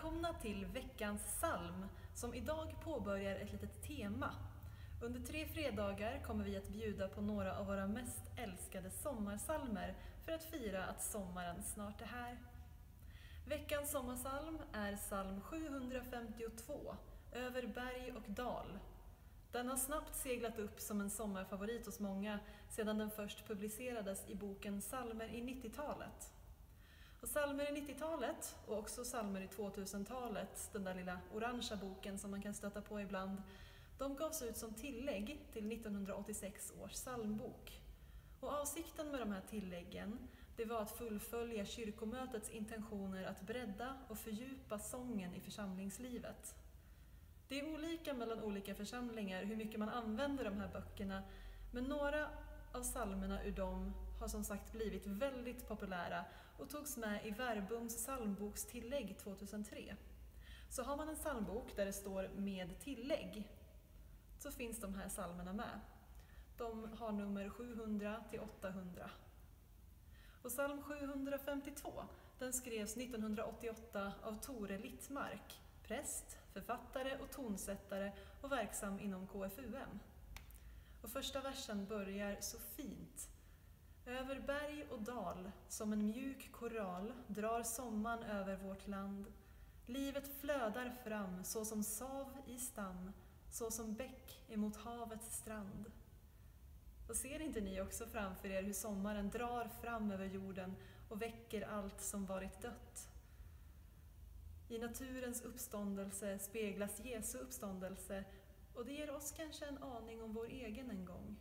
Välkomna till veckans psalm som idag påbörjar ett litet tema. Under 3 fredagar kommer vi att bjuda på några av våra mest älskade sommarsalmer för att fira att sommaren snart är här. Veckans sommarsalm är psalm 752, Över berg och dal. Den har snabbt seglat upp som en sommarfavorit hos många sedan den först publicerades i boken Psalmer i 90-talet. Och psalmer i 90-talet och också psalmer i 2000-talet, den där lilla orangea boken som man kan stöta på ibland, de gavs ut som tillägg till 1986 års psalmbok. Och avsikten med de här tilläggen, det var att fullfölja kyrkomötets intentioner att bredda och fördjupa sången i församlingslivet. Det är olika mellan olika församlingar hur mycket man använder de här böckerna, men några av psalmerna ur dem har som sagt blivit väldigt populära och togs med i Verbums psalmbokstillägg 2003. Så har man en psalmbok där det står med tillägg så finns de här psalmerna med. De har nummer 700 till 800. Och psalm 752, den skrevs 1988 av Tore Littmark, präst, författare och tonsättare och verksam inom KFUM. Och första versen börjar så fint. Över berg och dal, som en mjuk koral, drar sommaren över vårt land. Livet flödar fram, så som sav i stam, så som bäck emot havets strand. Och ser inte ni också framför er hur sommaren drar fram över jorden och väcker allt som varit dött? I naturens uppståndelse speglas Jesu uppståndelse, och det ger oss kanske en aning om vår egen en gång.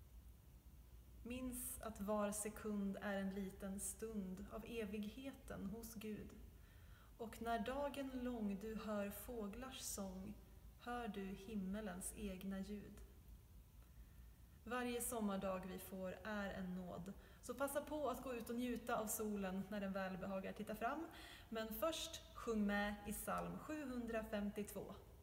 Minns att var sekund är en liten stund av evigheten hos Gud. Och när dagen lång du hör fåglars sång, hör du himmelens egna ljud. Varje sommardag vi får är en nåd, så passa på att gå ut och njuta av solen när den väl behagar titta fram. Men först sjung med i psalm 752.